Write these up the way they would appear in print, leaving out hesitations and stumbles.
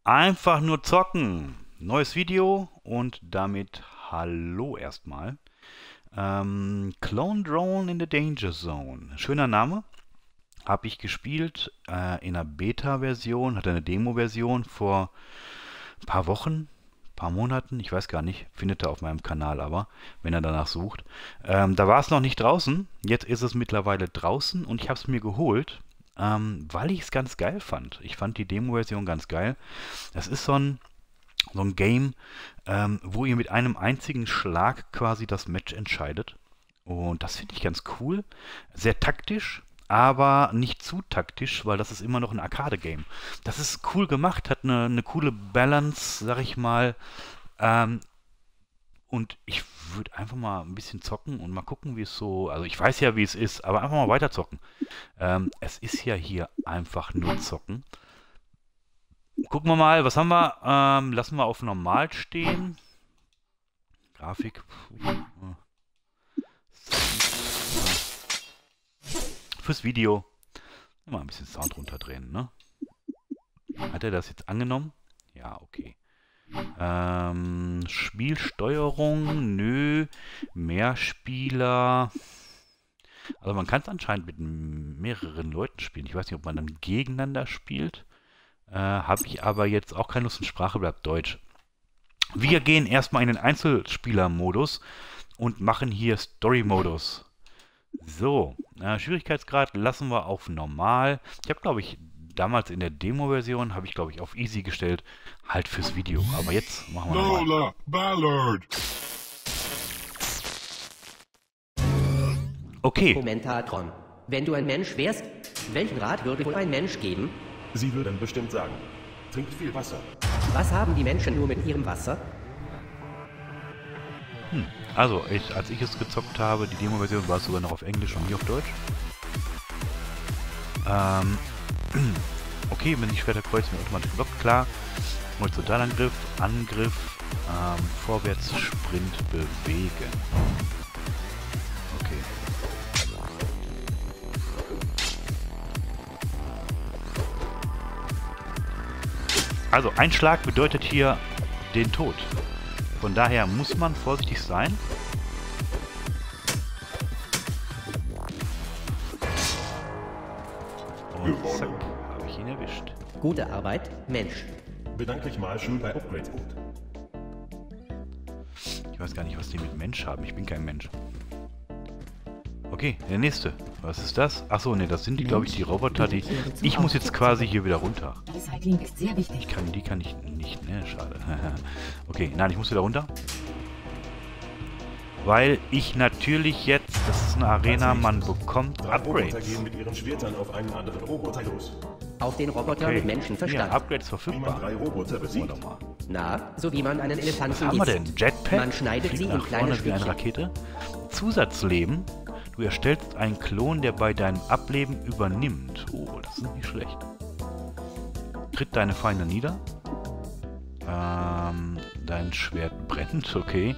Einfach nur zocken. Neues Video und damit hallo erstmal. Clone Drone in the Danger Zone. Schöner Name. Habe ich gespielt in einer Beta-Version, hatte eine Demo-Version vor ein paar Wochen, paar Monaten, ich weiß gar nicht, findet ihr auf meinem Kanal aber, wenn ihr danach sucht. Da war es noch nicht draußen, jetzt ist es mittlerweile draußen und ich habe es mir geholt, weil ich es ganz geil fand. Ich fand die Demo-Version ganz geil. Das ist so ein Game, wo ihr mit einem einzigen Schlag quasi das Match entscheidet. Und das finde ich ganz cool. Sehr taktisch, aber nicht zu taktisch, weil das ist immer noch ein Arcade-Game. Das ist cool gemacht, hat eine coole Balance, sag ich mal. Und ich würde einfach mal ein bisschen zocken und mal gucken, wie es so... Also ich weiß ja, wie es ist, aber einfach mal weiter zocken. Es ist ja hier einfach nur zocken. Gucken wir mal, was haben wir? Lassen wir auf normal stehen. Grafik. Fürs Video. Mal ein bisschen Sound runterdrehen, ne? Hat er das jetzt angenommen? Ja, okay. Spielsteuerung, nö. Mehrspieler. Also man kann es anscheinend mit mehreren Leuten spielen. Ich weiß nicht, ob man dann gegeneinander spielt. Habe ich aber jetzt auch keine Lust, in Sprache bleibt Deutsch. Wir gehen erstmal in den Einzelspieler-Modus und machen hier Story-Modus. So, Schwierigkeitsgrad lassen wir auf normal. Ich habe, glaube ich, damals in der Demo-Version, habe ich, glaube ich, auf easy gestellt, halt fürs Video. Aber jetzt machen wir normal. Lola Ballard. Okay. Kommentatron. Wenn du ein Mensch wärst, welchen Rat würde wohl ein Mensch geben? Sie würden bestimmt sagen, trinkt viel Wasser. Was haben die Menschen nur mit ihrem Wasser? Also, als ich es gezockt habe, die Demo-Version war es sogar noch auf Englisch und nie auf Deutsch. Okay, wenn die Schwerter kreuzen, automatisch blockt, klar. Horizontalangriff, Angriff, vorwärts, Sprint, bewegen. Okay. Also, ein Schlag bedeutet hier den Tod. Von daher muss man vorsichtig sein. Und zack, habe ich ihn erwischt. Gute Arbeit, Mensch. Bedanke dich mal schön bei Upgrades. Ich weiß gar nicht, was die mit Mensch haben. Ich bin kein Mensch. Okay, der nächste. Was ist das? Achso, ne, das sind die, glaube ich, die Roboter, die... Ich muss jetzt quasi hier wieder runter. Recycling ist sehr wichtig. Die kann ich nicht, ne? Schade. Okay, nein, ich muss wieder runter. Weil ich natürlich jetzt... Das ist eine Arena, man bekommt Roboter Upgrades. gehen mit ihren Schwertern auf einen anderen Roboter los. Auf den Roboter Okay, mit Menschenverstand. ja, Upgrades Wie man verfügbar. 3 Roboter besiegt. Warte mal. Na, so wie man einen Was Elefanten haben wir denn? isst. Jetpack? Man schneidet Fliegt sie in nach kleine vorne wie eine Stückchen. Rakete. Zusatzleben. Du erstellst einen Klon, der bei deinem Ableben übernimmt. Oh, das ist nicht schlecht. Tritt deine Feinde nieder. Dein Schwert brennt, okay.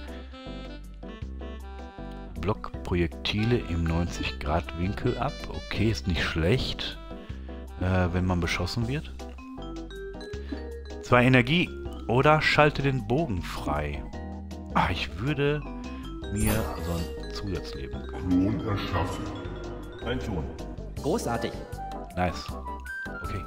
Block Projektile im 90-Grad-Winkel ab. Okay, ist nicht schlecht. Wenn man beschossen wird. 2 Energie oder schalte den Bogen frei. Ich würde mir so ein Zusatzleben gönnen. Klon erschaffen. Ein Klon. Großartig. Nice. Okay.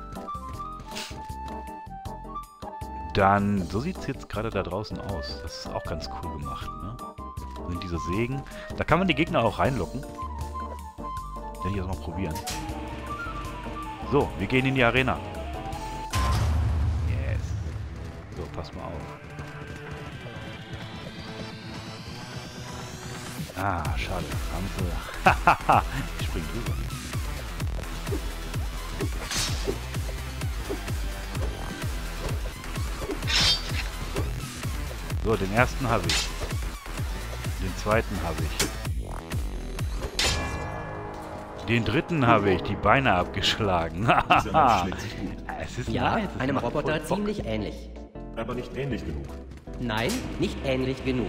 Dann, so sieht es jetzt gerade da draußen aus. Das ist auch ganz cool gemacht, ne? Das sind diese Sägen. Da kann man die Gegner auch reinlocken. Werde ich jetzt mal probieren. So, wir gehen in die Arena. Yes. So, pass mal auf. Schade. Haben sie... Hahaha. Ich spring drüber. So, den ersten habe ich. Den zweiten habe ich. Den dritten habe ich. Die Beine abgeschlagen. Dieser Mensch schlägt sich gut. Es ist Ja, nice. Es einem macht voll Roboter Bock. ziemlich ähnlich. Aber nicht ähnlich genug. Nein, nicht ähnlich genug.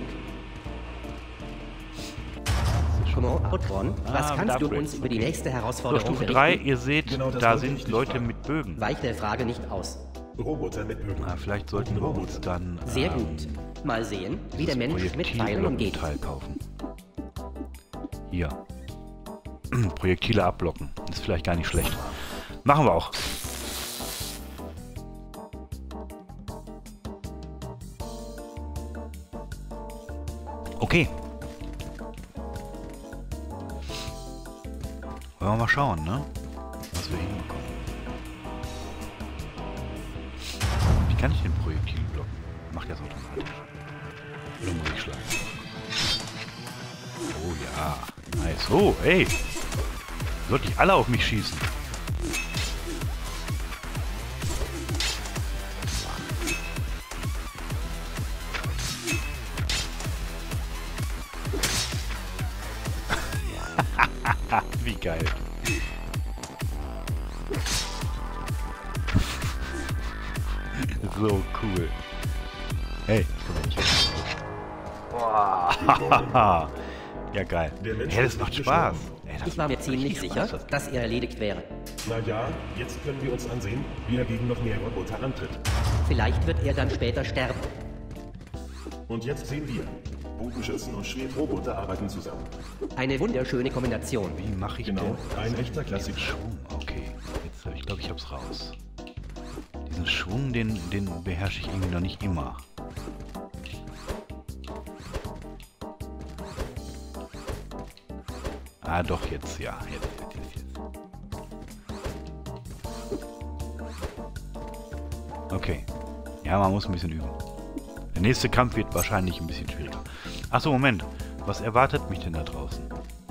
Kommentatron, was mit kannst du Upgrades, uns über die okay. nächste So, Herausforderung Stufe berichten? 3, ihr seht, Genau das da wollte ich sind dich Leute fragen. mit Bögen. Weicht der Frage nicht aus. Roboter mit Bögen. Vielleicht sollten wir uns dann Sehr gut. Mal sehen, wie der Mensch mit Pfeilen umgeht. Teil kaufen. Hier. Projektile abblocken. Ist vielleicht gar nicht schlecht. Machen wir auch. Okay. Wollen wir mal schauen, ne? Was wir hinbekommen. Wie kann ich den Projektil blocken? Macht das automatisch. Oder muss ich schlagen? Oh ja. Nice. Oh, ey. Sollte ich alle auf mich schießen? Wie geil. So cool. Hey, komm her, nicht weg. Boah. Ja, geil. Hey, das macht Spaß. Ey, das Ich war mir macht ziemlich richtig sicher, Spaß. dass er erledigt wäre. Na ja, jetzt können wir uns ansehen, wie er gegen noch mehr Roboter antritt. Vielleicht wird er dann später sterben. Und jetzt sehen wir, Bogenschützen und Schwebroboter arbeiten zusammen. Eine wunderschöne Kombination. Wie mache ich Genau, denn? ein echter Klassiker. Schwung, okay. Jetzt, ich glaube, ich hab's raus. Diesen Schwung, den beherrsche ich irgendwie noch nicht immer. Ah, doch, jetzt, ja. Jetzt. Okay. Ja, man muss ein bisschen üben. Der nächste Kampf wird wahrscheinlich ein bisschen schwieriger. Achso, Moment. Was erwartet mich denn da draußen?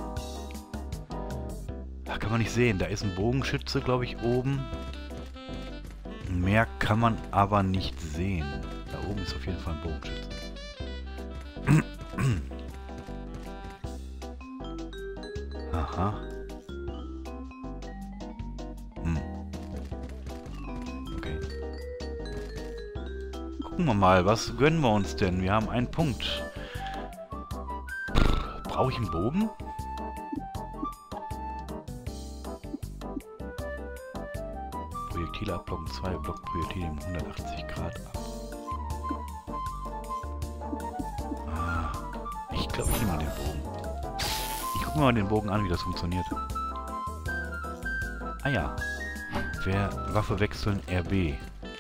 Da kann man nicht sehen. Da ist ein Bogenschütze, glaube ich, oben. Mehr kann man aber nicht sehen. Da oben ist auf jeden Fall ein Bogenschütze. Aha. Okay. Gucken wir mal, was gönnen wir uns denn? Wir haben einen Punkt. Brauche ich einen Bogen? Projektile abblocken 2, blockt Projektile um 180 Grad ab. Ich glaube, ich nehme mal den Bogen. Ich gucke mir mal den Bogen an, wie das funktioniert. Ah ja. Waffe wechseln, RB.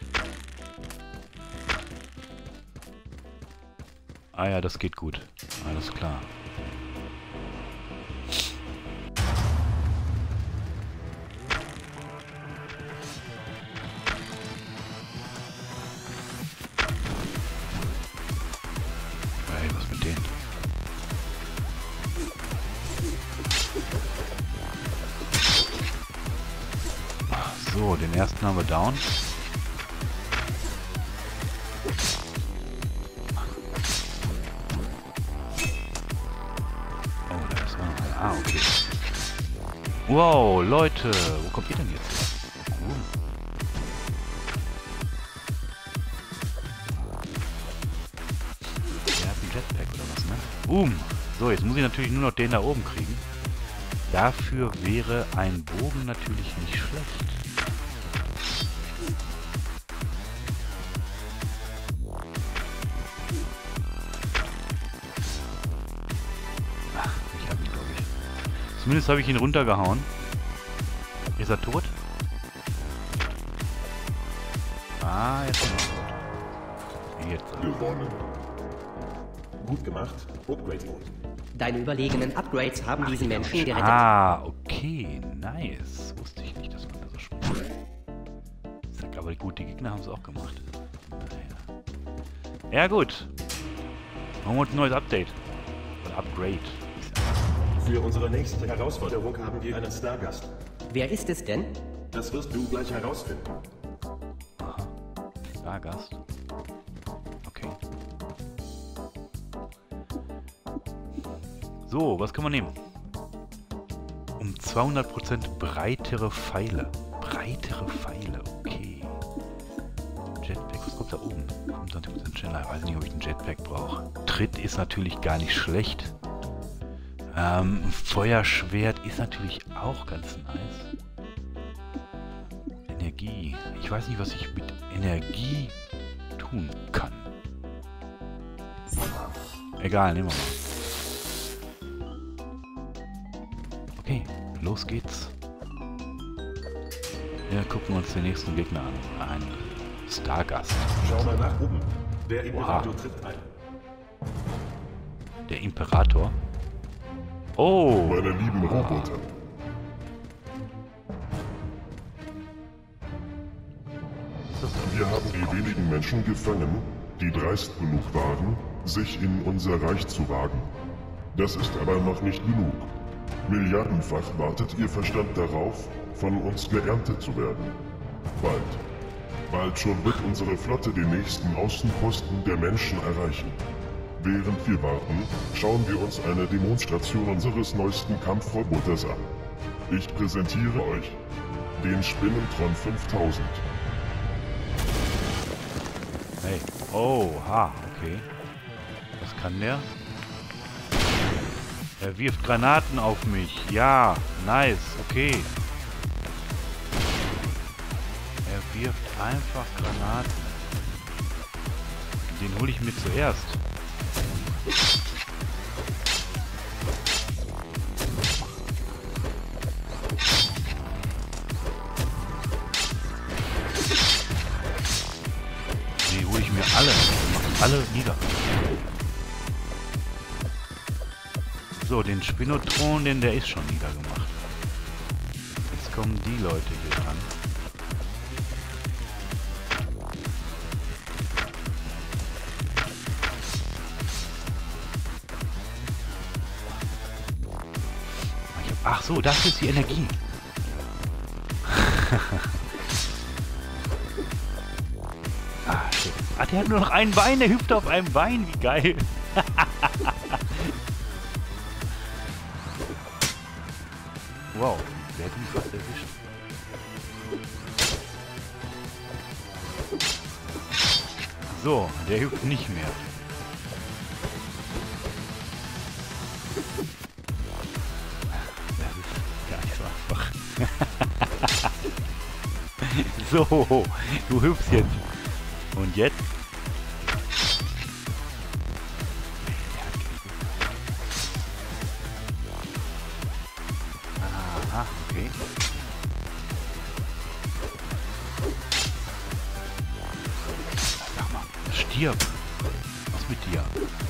Ah ja, das geht gut. Alles klar. Hey, was mit denen? So, den ersten haben wir down. Oh, da ist noch einer. Ah, okay. Wow, Leute, wo kommt ihr denn jetzt? Der hat einen Jetpack oder was, ne? So, jetzt muss ich natürlich nur noch den da oben kriegen. Dafür wäre ein Bogen natürlich nicht schlecht. Ach, ich hab ihn, glaube ich. Zumindest habe ich ihn runtergehauen. Ist er tot? Ah, jetzt ist er tot. Jetzt. Gewonnen. Gut gemacht. Upgrade Mode. Deine überlegenen Upgrades haben diesen Menschen gerettet. Ah, okay, nice. Wusste ich nicht, dass man da so spielt. Ich sag aber gut, die Gegner haben es auch gemacht. Naja. Ja gut. Machen wir uns ein neues Update. Oder Upgrade. Für unsere nächste Herausforderung haben wir einen Stargast. Wer ist es denn? Das wirst du gleich herausfinden. Aha. Stargast. Okay. So, was können wir nehmen? Um 200% breitere Pfeile. Breitere Pfeile, okay. Jetpack, was kommt da oben? 25% schneller. Ich weiß nicht, ob ich einen Jetpack brauche. Tritt ist natürlich gar nicht schlecht. Feuerschwert ist natürlich auch ganz nice. Energie. Ich weiß nicht, was ich mit Energie tun kann. Egal, nehmen wir mal. Okay, los geht's. Wir gucken uns den nächsten Gegner an. Ein Stargast. Schau mal nach oben. Der Imperator trifft ein. Der Imperator? Oh! Meine lieben Roboter. Wir haben die wenigen Menschen gefangen, die dreist genug waren, sich in unser Reich zu wagen. Das ist aber noch nicht genug. Milliardenfach wartet ihr Verstand darauf, von uns geerntet zu werden. Bald schon wird unsere Flotte den nächsten Außenposten der Menschen erreichen. Während wir warten, schauen wir uns eine Demonstration unseres neuesten Kampfroboters an. Ich präsentiere euch den Spinnentron 5000. Hey. Oh, ha, okay. Was kann der? Er wirft Granaten auf mich. Ja, nice, okay. Er wirft einfach Granaten. Den hole ich mir zuerst. Die hole ich mir alle. Mach alle nieder. So, den Spinotron, der ist schon niedergemacht. Jetzt kommen die Leute hier dran. Ach so, das ist die Energie. Shit. Der hat nur noch ein Bein, der hüpft auf einem Bein, wie geil. Wow, der hat mich fast erwischt. So, der hüpft nicht mehr. Das ist gar nicht so einfach. So, du hüpfst jetzt. Und jetzt? Aha, okay. Sag mal, stirb. Was mit dir?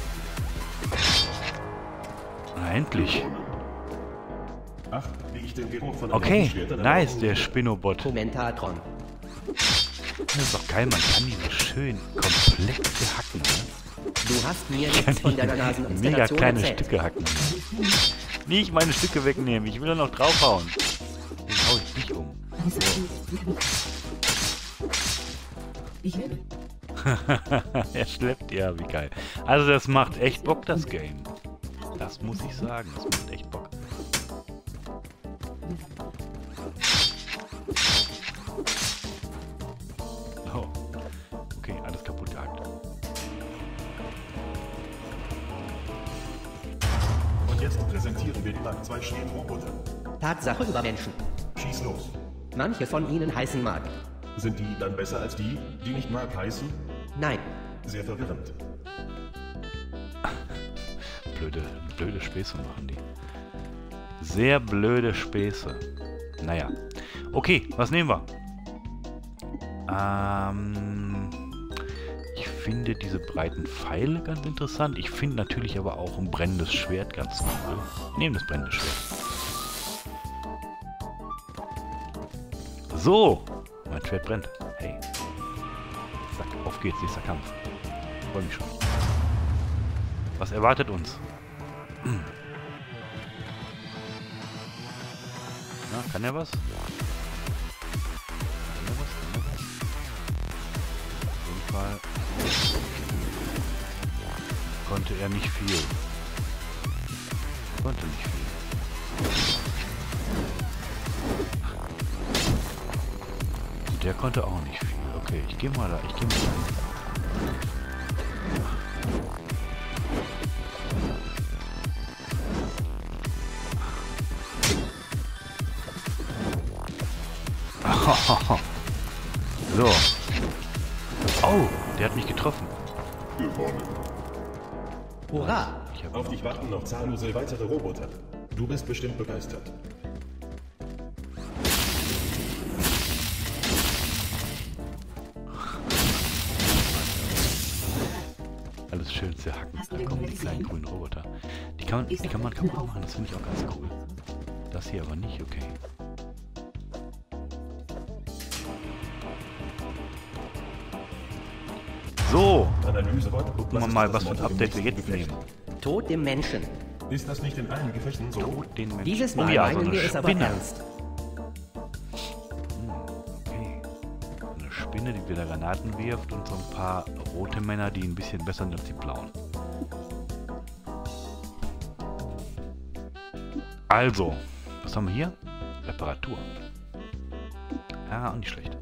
Na, endlich. Ach, wie ich den Geruch von Okay, Schwertern nice, der Spinobot. Kommentatron. Das ist doch geil, man kann die so schön komplett hacken, ne? Du hast mir nichts von deiner Mega Naseninstallation kleine erzählt. Stücke hacken. Nicht meine Stücke wegnehmen, ich will doch noch draufhauen. Den hau ich nicht um. Ich will. Er schleppt, ja, wie geil. Also das macht echt Bock, das Game. Das muss ich sagen, das macht echt Bock. Oh. Okay, alles kaputt gehackt. Und jetzt präsentieren wir die Mark II Schneeroboter. Tatsache über Menschen. Schieß los. Manche von ihnen heißen Mark. Sind die dann besser als die, die nicht Mark heißen? Nein. Sehr verwirrend. Blöde Späße machen die. Sehr blöde Späße. Naja. Okay, was nehmen wir? Ich finde diese breiten Pfeile ganz interessant. Ich finde natürlich aber auch ein brennendes Schwert ganz cool. Nehmen das brennende Schwert. So! Mein Schwert brennt. Hey. Zack, auf geht's, nächster Kampf. Ich freue mich schon. Was erwartet uns? Na, kann er was? Kann er was? Kann er was? Auf jeden Fall konnte er nicht viel. Konnte nicht viel. Und der konnte auch nicht viel. Okay, ich gehe mal da. Ich gehe mal da. So. Oh, der hat mich getroffen. Gewonnen. Hurra! Ich hab Auf dich warten noch zahllose weitere Roboter. Du bist bestimmt begeistert. alles schön zerhacken. Da kommen die kleinen grünen Roboter. Die kann man kaputt machen, das finde ich auch ganz cool. Das hier aber nicht, okay. So, gucken wir mal, was für ein Update wir jetzt nehmen. Tod dem Menschen. Ist das nicht in allen Gefechten so? Den Menschen. Dieses Mal oh ja, so meinen eine wir es aber Spinne. ernst. Okay. Eine Spinne, die wieder Granaten wirft und so ein paar rote Männer, die ein bisschen besser sind als die blauen. Also, was haben wir hier? Reparatur. Ja, auch nicht schlecht.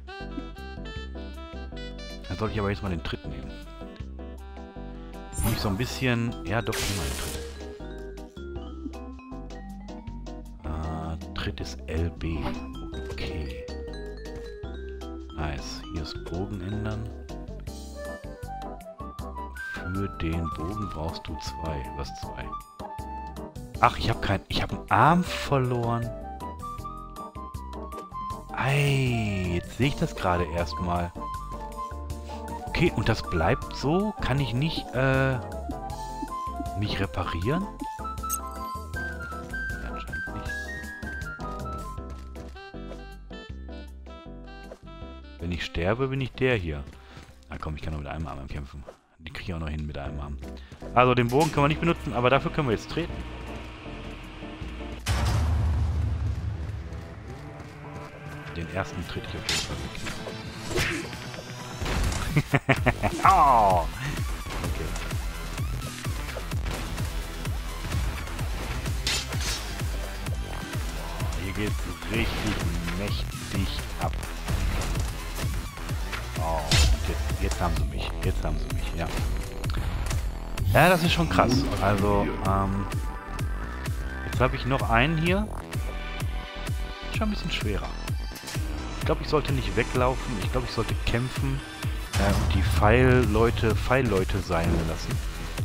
Dann sollte ich aber jetzt mal den Tritt nehmen. Nicht so ein bisschen... Ja, doch, immer den Tritt. Tritt ist LB. Okay. Nice. Hier ist Bogen ändern. Für den Bogen brauchst du 2. Was 2? Ach, ich habe einen Arm verloren. Ei, jetzt sehe ich das gerade erstmal. Okay, und das bleibt so? Kann ich nicht, mich reparieren? Anscheinend nicht. Wenn ich sterbe, bin ich der hier. Na komm, ich kann nur mit einem Arm kämpfen. Die kriege ich auch noch hin mit einem Arm. Also, den Bogen können wir nicht benutzen, aber dafür können wir jetzt treten. Den ersten tritt ich auf jeden Fall weg. Oh! Okay. Hier geht's richtig mächtig ab. Oh, jetzt haben sie mich. Jetzt haben sie mich, ja. Ja, das ist schon krass. Also, jetzt habe ich noch einen hier. Schon ein bisschen schwerer. Ich glaube, ich sollte nicht weglaufen. Ich glaube, ich sollte kämpfen und die Pfeilleute seilen lassen.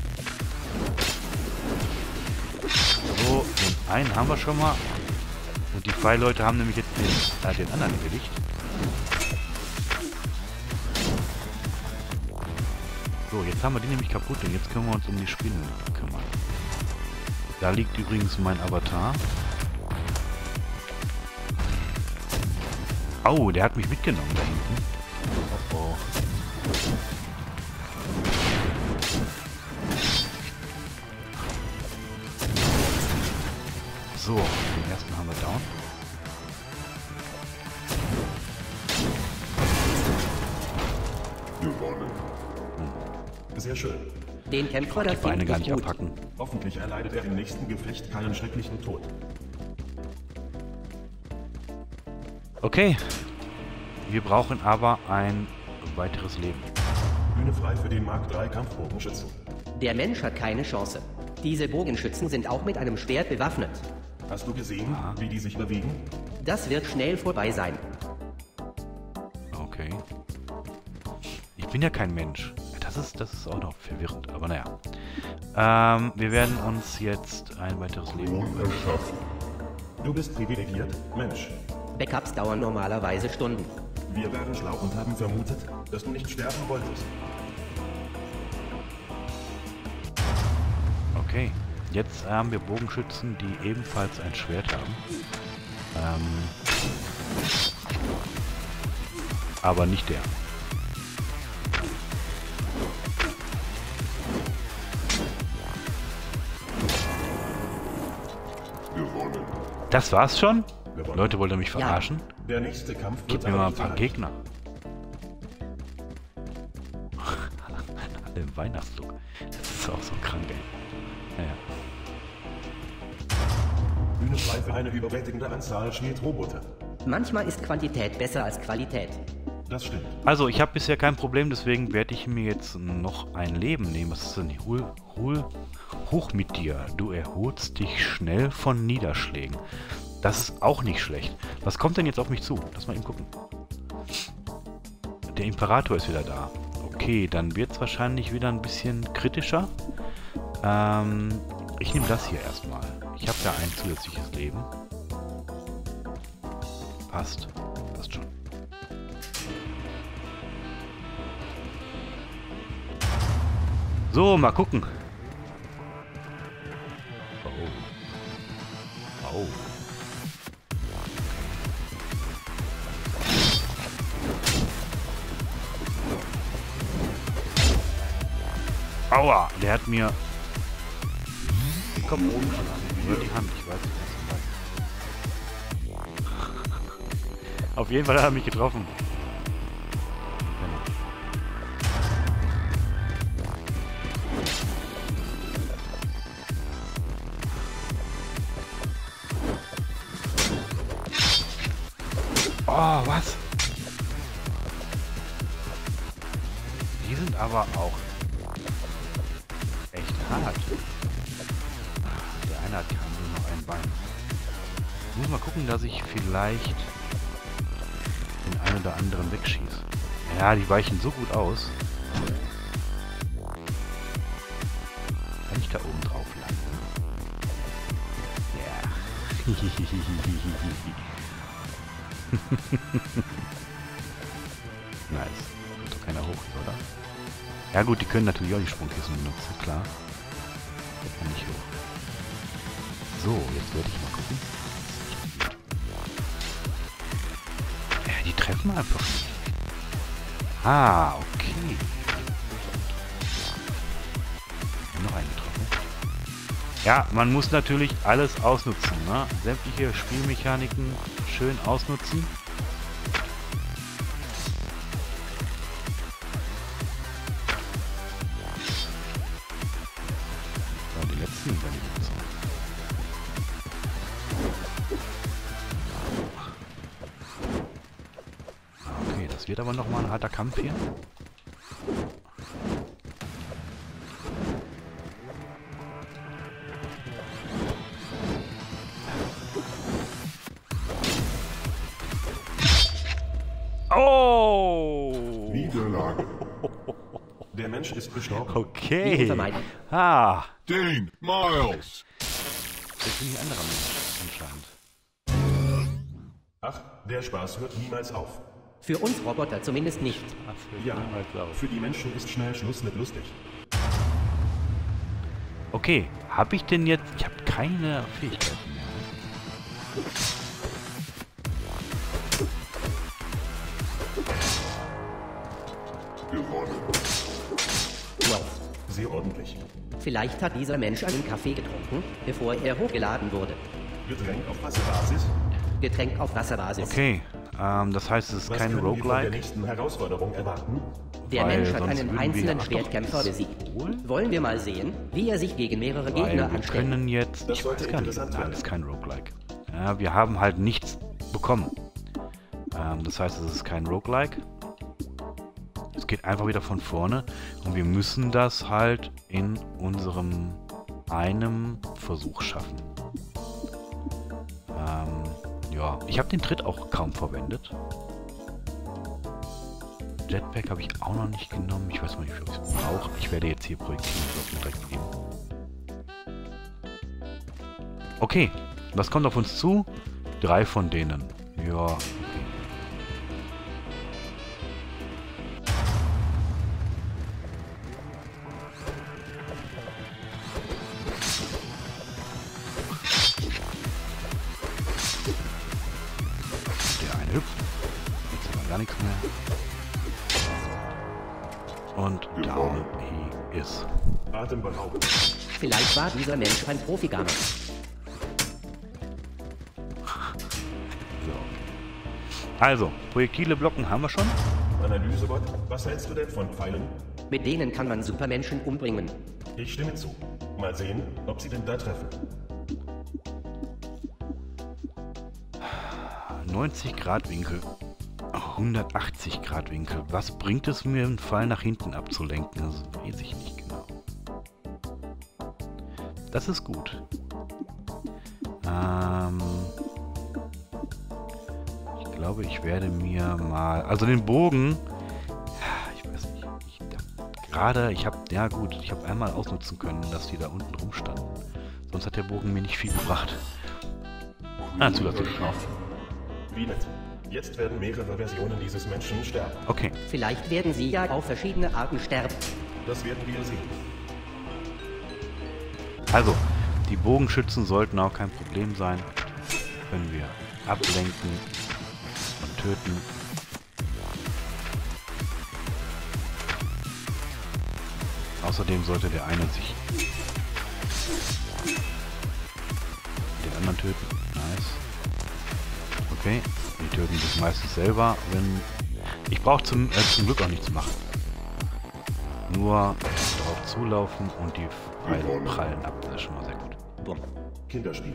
So, den einen haben wir schon mal. Und die Pfeilleute haben nämlich jetzt den anderen erledigt. So, jetzt haben wir die nämlich kaputt und jetzt können wir uns um die Spinnen kümmern. Da liegt übrigens mein Avatar. Oh, der hat mich mitgenommen da hinten. Oh, oh. So, den ersten haben wir down. Gewonnen. Sehr schön. Den Kämpfer da Die Beine finde gar ich nicht gut. abhacken. Hoffentlich erleidet er im nächsten Gefecht keinen schrecklichen Tod. Okay. Wir brauchen aber ein weiteres Leben. Bühne frei für den Mark III Kampfbogenschützen. Der Mensch hat keine Chance. Diese Bogenschützen sind auch mit einem Schwert bewaffnet. Hast du gesehen, wie die sich bewegen? Das wird schnell vorbei sein. Okay. Ich bin ja kein Mensch. Das ist auch noch verwirrend, aber naja. Wir werden uns jetzt ein weiteres Leben Erschaffen. Du bist privilegiert, Mensch. Backups dauern normalerweise Stunden. Wir waren schlau und haben vermutet, dass du nicht sterben wolltest. Okay. Jetzt haben wir Bogenschützen, die ebenfalls ein Schwert haben. Aber nicht der. Gewonnen. Das war's schon? Leute, wollt ihr mich verarschen? Der nächste Kampf wird Gib mir aber mal ein nicht paar leicht. Gegner. Alle im Weihnachtslook. Das ist auch so krank, ey. Naja. Bühne frei für eine überwältigende Anzahl Schmied-Roboter. Manchmal ist Quantität besser als Qualität. Das stimmt. Also, ich habe bisher kein Problem, deswegen werde ich mir jetzt noch ein Leben nehmen. Was ist denn? Hoch mit dir. Du erholst dich schnell von Niederschlägen. Das ist auch nicht schlecht. Was kommt denn jetzt auf mich zu? Lass mal eben gucken. der Imperator ist wieder da. Okay, dann wird es wahrscheinlich wieder ein bisschen kritischer. Ich nehme das hier erstmal. Ich habe da ein zusätzliches Leben. Passt. Passt schon. So, mal gucken. Oh. Oh. Aua, der hat mir... Komm oben schon an. Nur die Hand, ich weiß nicht, was du weißt. Auf jeden Fall hat er mich getroffen. Oh, was? Die sind aber auch echt hart. Der eine hat nur noch ein Bein. Ich muss mal gucken, dass ich vielleicht den einen oder anderen wegschieße. Ja, die weichen so gut aus. Kann ich da oben drauf landen? Ja. Nice. Kommt doch keiner hoch, oder? Ja gut, die können natürlich auch die Sprungkissen benutzen, klar. Der kann nicht hoch. So, jetzt werde ich mal gucken. Ja, die treffen einfach nicht. Ah, okay. Noch einen getroffen. Ja, man muss natürlich alles ausnutzen, ne? Sämtliche Spielmechaniken schön ausnutzen. So, die letzten übernehmen so. Okay, das wird aber nochmal ein harter Kampf hier. Oh! Niederlage. Der Mensch ist gestorben. Die Okay. vermeiden. Ah, Dane Miles. das bin ich anderer Mensch anscheinend. Ach, der Spaß hört niemals auf. Für uns Roboter zumindest nicht. Ach, Ja, für die Menschen ist schnell Schluss mit lustig. Okay, habe ich denn jetzt... Ich habe keine Fähigkeiten mehr. Gewonnen. Wow. Sehr ordentlich. Vielleicht hat dieser Mensch einen Kaffee getrunken, bevor er hochgeladen wurde. Getränk auf Wasserbasis. Getränk auf Wasserbasis. Okay, das heißt, es ist Was kein können wir von der Roguelike. nächsten Herausforderung erwarten? Der Weil Mensch hat sonst einen würden wir einzelnen ja- Ach doch, Schwertkämpfer ist besiegt. wohl? Wollen wir mal sehen, wie er sich gegen mehrere Weil Gegner wir anstellt. können jetzt... Das Ich sollte weiß gar nicht. interessant Nein, werden. das ist kein Roguelike. Ja, wir haben halt nichts bekommen. Das heißt, es ist kein Roguelike. Es geht einfach wieder von vorne. Und wir müssen das halt in unserem einem Versuch schaffen. Ja, ich habe den Tritt auch kaum verwendet. Jetpack habe ich auch noch nicht genommen. Ich weiß noch nicht, wie ich es brauche. Ich werde jetzt hier Projektilblocken direkt geben. Okay, was kommt auf uns zu? 3 von denen. Ja, okay. Der eine hüpft. Jetzt aber gar nichts mehr. Und down he is. Atemberaubend. Vielleicht war dieser Mensch ein Profigamer. So. Also, Projektile blocken haben wir schon. Analysebot, was hältst du denn von Pfeilen? Mit denen kann man Supermenschen umbringen. Ich stimme zu. Mal sehen, ob sie denn da treffen. 90 Grad Winkel. 180 Grad Winkel. Was bringt es mir, einen Pfeil nach hinten abzulenken? Das weiß ich nicht genau. Das ist gut. Ich glaube, ich werde mir mal... Also den Bogen Schade, ich habe einmal ausnutzen können, dass die da unten rumstanden. Sonst hat der Bogen mir nicht viel gebracht. Ah, zusätzlich auf. Wie nett. Jetzt werden mehrere Versionen dieses Menschen sterben. Okay. Vielleicht werden sie ja auf verschiedene Arten sterben. Das werden wir sehen. Also, die Bogenschützen sollten auch kein Problem sein. Können wir ablenken und töten. Außerdem sollte der eine sich den anderen töten. Nice. Okay, die töten sich meistens selber, wenn... Ich brauche zum Glück auch nichts machen. Nur drauf zulaufen und die Pfeile prallen ab. Das ist schon mal sehr gut. Bumm. Kinderspiel.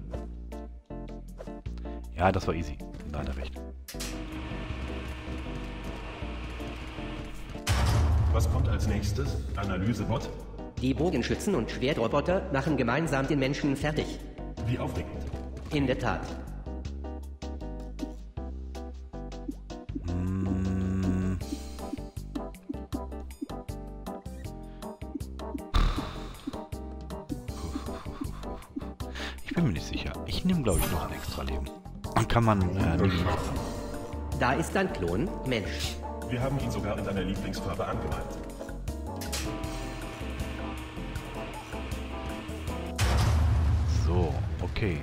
Ja, das war easy. Da hat er recht. Was kommt als nächstes? Analysebot? Die Bogenschützen und Schwertroboter machen gemeinsam den Menschen fertig. Wie aufregend. In der Tat. Ich bin mir nicht sicher. Ich nehme, glaube ich, noch ein extra Leben. Dann kann man nie machen. Da ist ein Klon, Mensch. Wir haben ihn sogar in deiner Lieblingsfarbe angemalt. So, okay.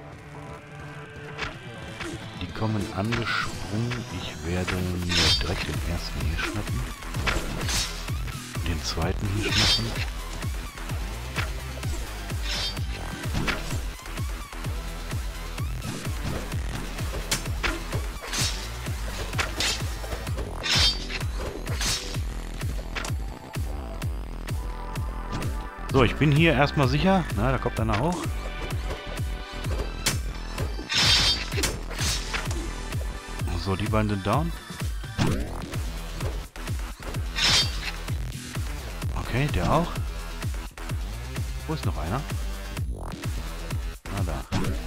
Die kommen angesprungen. Ich werde mir direkt den ersten hier schnappen. Den zweiten hier schnappen. So, ich bin hier erstmal sicher. Na, da kommt einer hoch. So, die beiden sind down. Okay, der auch. Wo ist noch einer? Ah, da.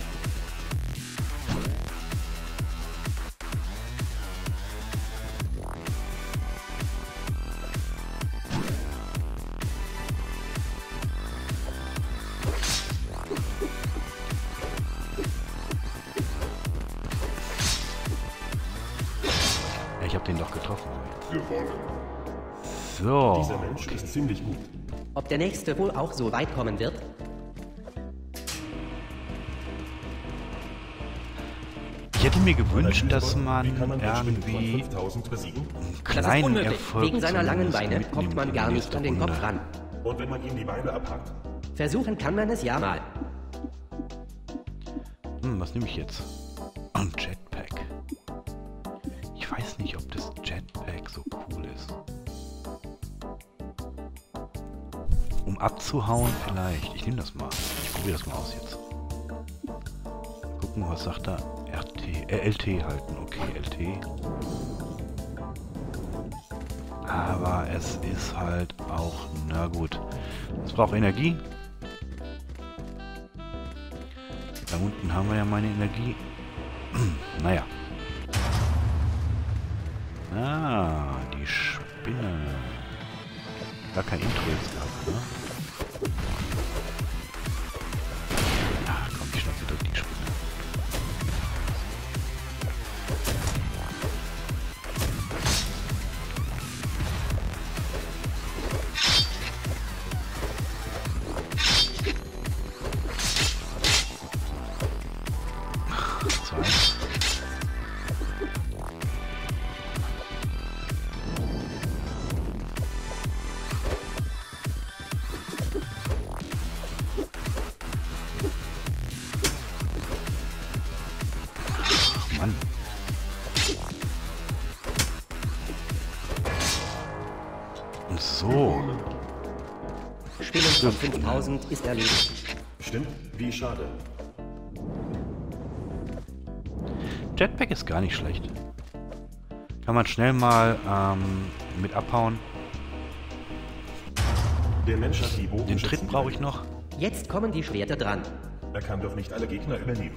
Ich habe den doch getroffen. So. Dieser Mensch ist ziemlich gut. Ob der nächste wohl auch so weit kommen wird? Ich hätte mir gewünscht, dass Wie man kann man Menschen von irgendwie 5000 besiegen? einen Das ist kleinen unmöglich. Erfolg Wegen seiner langen zumindest Beine kommt man mitnimmt gar in die nicht an den nächste Kopf Runde. ran. Und wenn man ihm die Beine abhackt? Versuchen kann man es ja mal. Was nehme ich jetzt? Ein Jetpack. Ich weiß nicht, ob das Jetpack so cool ist. Um abzuhauen vielleicht. Ich nehme das mal. Ich probiere das mal aus jetzt. Gucken, was sagt er? LT halten. Okay, LT. Aber es ist halt auch... Na gut. Es braucht Energie. Da unten haben wir ja meine Energie. Naja. Ah, die Spinne. Gar kein Intro jetzt gehabt, ne? Ach komm, ich schnappe wieder die Spinne. Mann. Und so. Spielen von 5000 ist erledigt. Stimmt? Wie schade. Jetpack ist gar nicht schlecht. Kann man schnell mal mit abhauen. Der Mensch hat die Den Bogenschützen. Tritt brauche ich noch. Jetzt kommen die Schwerter dran. Er kann doch nicht alle Gegner überleben.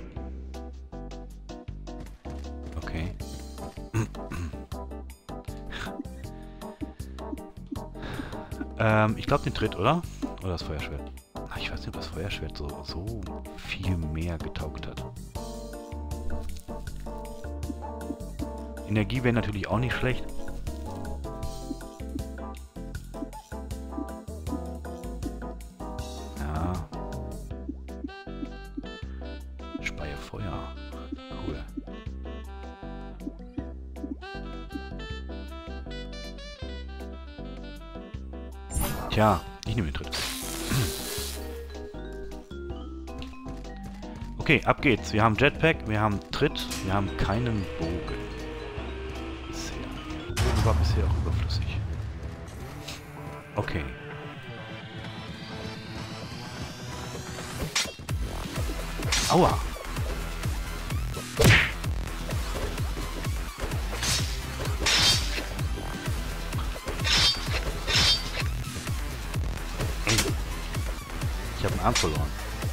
Ich glaube den Tritt, oder? Oder das Feuerschwert. Ach, ich weiß nicht, ob das Feuerschwert so viel mehr getaugt hat. Energie wäre natürlich auch nicht schlecht. Ja. Speie Feuer. Cool. Tja, ich nehme den Tritt. Okay, ab geht's. Wir haben Jetpack, wir haben Tritt, wir haben keinen Bogen. Der Bogen war bisher auch überflüssig. Okay. Aua! Ich habe einen Arm verloren.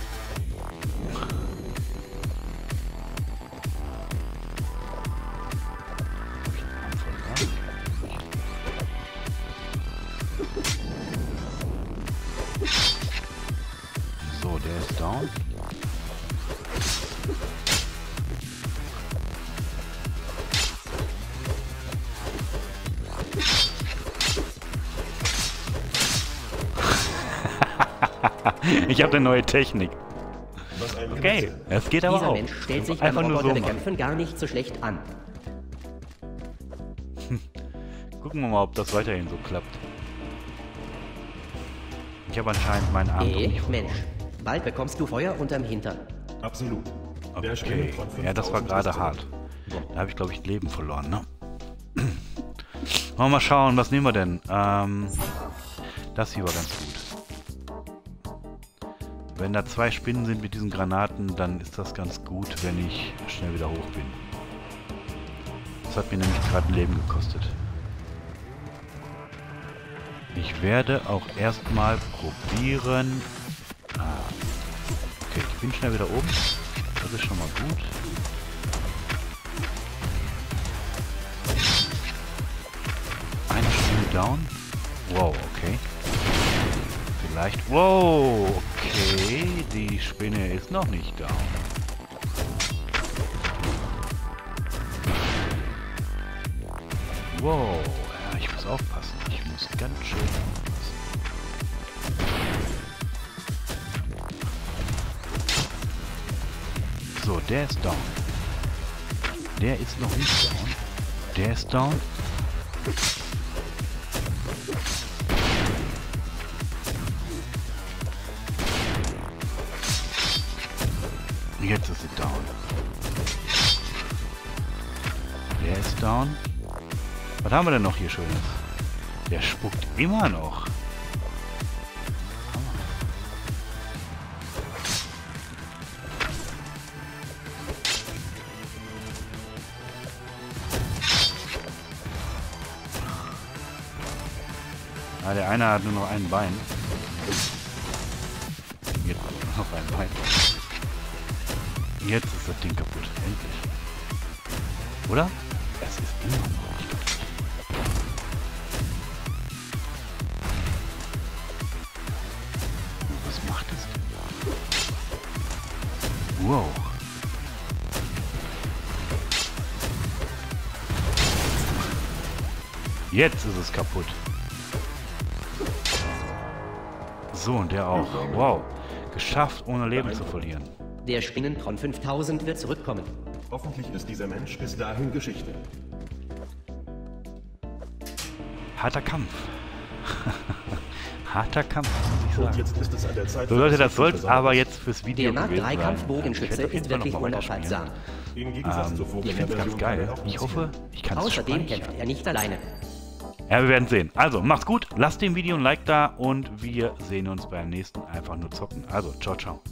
So, der ist down. Ich habe eine neue Technik. Okay, es geht aber Dieser auch. Mensch stellt sich beim Einfach nur so Roboterbekämpfen gar nicht so schlecht an. Gucken wir mal, ob das weiterhin so klappt. Ich habe anscheinend meinen Arm noch nicht verloren. Mensch, bald bekommst du Feuer unterm Hintern. Absolut. Der Okay, Spinnentrott ja, das war 5000 gerade ist hart. Da habe ich, glaube ich, Leben verloren, ne? Wollen wir mal schauen, was nehmen wir denn? Das hier war ganz gut. Wenn da 2 Spinnen sind mit diesen Granaten, dann ist das ganz gut, wenn ich schnell wieder hoch bin. Das hat mir nämlich gerade Leben gekostet. Ich werde auch erstmal probieren... Okay, ich bin schnell wieder oben. Das ist schon mal gut. Eine Spinne down. Wow, okay. Vielleicht... Wow, okay. Die Spinne ist noch nicht down. Wow, ja, ich muss aufpassen. Ich muss ganz schön aufpassen. So, der ist down. Der ist noch nicht down. Der ist down. Jetzt ist sie down. Der ist down. Was haben wir denn noch hier Schönes? Der spuckt immer noch. Ah, der eine hat nur noch ein Bein. Jetzt noch ein Bein. Jetzt ist das Ding kaputt. Endlich. Oder? Es ist immer noch nicht kaputt. Was macht es denn? Wow. Jetzt ist es kaputt. So, und der auch. Wow. Geschafft, ohne Leben zu verlieren. Der Spinnentron 5000 wird zurückkommen. Hoffentlich ist dieser Mensch bis dahin Geschichte. Harter Kampf. Harter Kampf, muss ich Und sagen. jetzt ist es an der Zeit... So Leute, das soll es aber jetzt fürs Video Der Mark gewesen 3 sein. Kampfbogenschütze Ich werde auf jeden ist Fall noch wirklich mal weiterspielen. unaufhaltsam. Im Gegensatz zur Ich finde es ganz Vorgängerversion geil. kann er auch Ich hoffe, ich kann es Außerdem speichern. kämpft er nicht alleine. Ja, wir werden sehen. Also, macht's gut, lasst dem Video ein Like da und wir sehen uns beim nächsten Einfach nur zocken. Also, ciao, ciao.